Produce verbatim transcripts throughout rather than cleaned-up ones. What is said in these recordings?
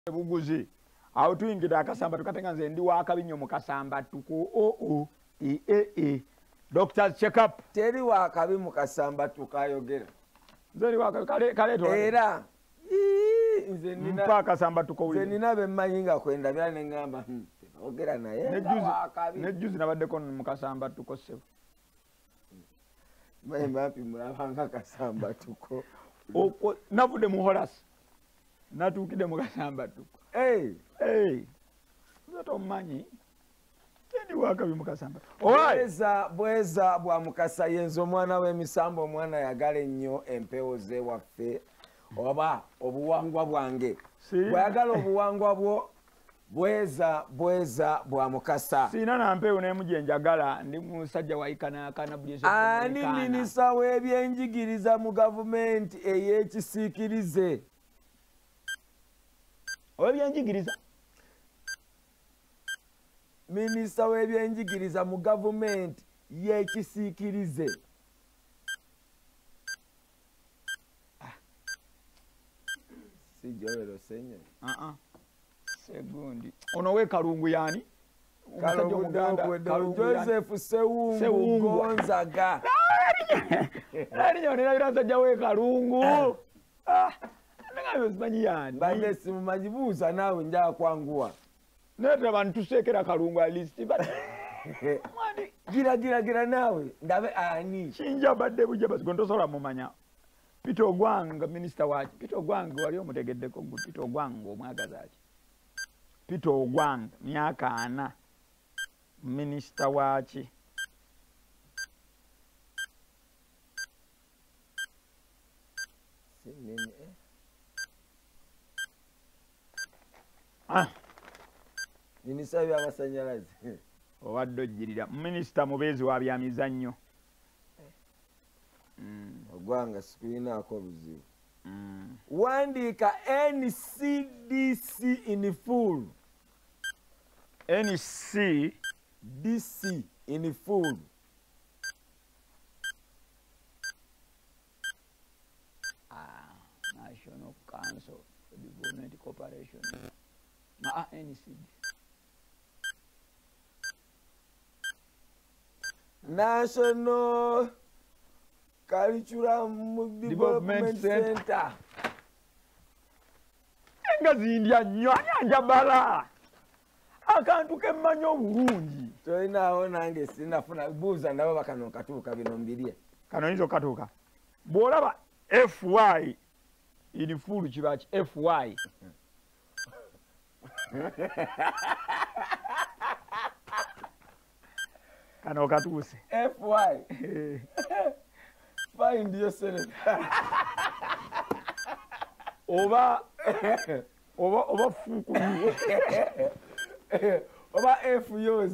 buguzi awo tuyingira akasamba tukatenga nze ndi wakabinyo mu kasamba tuko o o e e e doctors check up teri wakabi mu kasamba tukayogera nze wakabi kale kale to era nze nina mpa kasamba tuko nze nina be manyinga kwenda byane ngamba ogera naye wakabi ne juzi nabadde ko mu kasamba tuko sebo mai mapi mulabanga kasamba tuko oko navude mu horas natukide mu kasamba tuko hey hey zato manyi tendi wakabi mu kasamba bweza bweza bwa mukasa yenzo mwana we misambo mwana yagale nnyo empewo ze waffe oba obuwangwa bwange bwayagala obuwangwa bwo bweza bweza bwa mukasa sina na mpewo ne mujenjagala ndi musajja waikana kana bulyeso ani minisa w'ebyenjigiriza mu gavumenti ey'ekisiikirize w'ebyenjigiriza minisa w'ebyenjigiriza mu gavumenti y'ekisiikirize si Joel Osenyo ah ah segundi ono we Kalungu yani Kalungu Kalungu Joseph Sewungu Gonzaga ari nyonera birasajja we Kalungu ah nanga bizimanyi yani bande simu majibuza nawe njaa kwanguwa neta bantu sekera Kalungu list but mwandi gira gira gira nawe ndabe ani chinja badde buje basigondo sola mumanya Peter Ogwanga minister wachi Peter Ogwanga wali omutegeddeko ngu Peter Ogwanga omwagazaaki Peter Ogwanga myaka ana minister wachi sinene eh ah minister by'amasanyalaze owadde ojjirira minister mubeezi wa byamizannyo mm. Ogwanga sikulinaako buzibu mm. Wandika N C D C in full N C D C in full ah, National Council for Development Cooperation ah, N C D National Curriculum Development Center. Engazi India nyanya njabala. Akantu kemanyo bulungi. Toina aho nange sinafuna buza ndabo bakano katuka bino mbirie. Kano hizo katuka. Bolaba F Y ili fulu kibachi F Y. Kano katuse. F Y. Find yourself. Oba oba oba fuku. Oba F yours.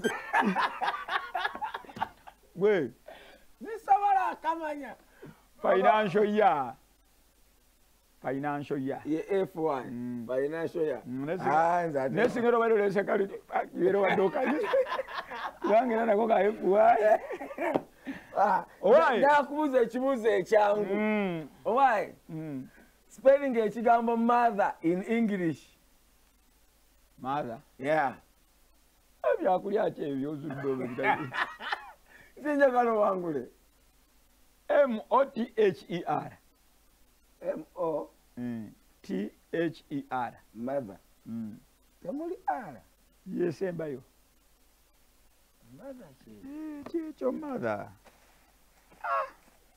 We. Nisabala kamanya. Financial year. Financial year. Ye F Y. Mm. Financial year. Mm, ah, nzati. Nesingero bali lese kali yero wadoka. Yange nana ko ka F Y. Ah, why? Na kubuza ekibuzo ekyangu. Mm. Why? Mm. Spelling ekigambo mother in English. Mother. Yeah. Abya kulya che byozuddo bitali. Sinja kalo wangule. M O T H E R. M O mm. T H E R. Mother. Mm. Temuli R. Yes, embayo. Mother chi. Eh, chicho mother. Ah.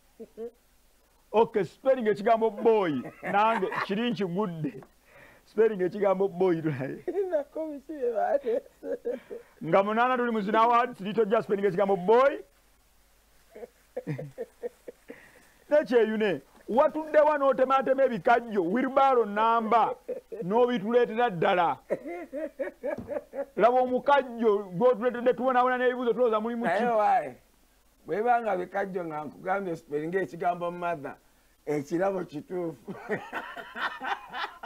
Okay, spelling ekigambo boy. Nange kirinchi gudde. Spelling ekigambo boy tulaye. Na komisiye bade. Nga munana tuli muzina awards litojja spelling ekigambo boy. Nache yune. Watudde wano otematema ebikajjo wilbaro namba n'obituleetera ddala laba omukajjo gw'otuleetedde tubonabona n'ebibuuzo tulowooza mulimu ki naye bwebanga bikajjo nga nkugambye spelling ekigambo mother ekirabo kituufu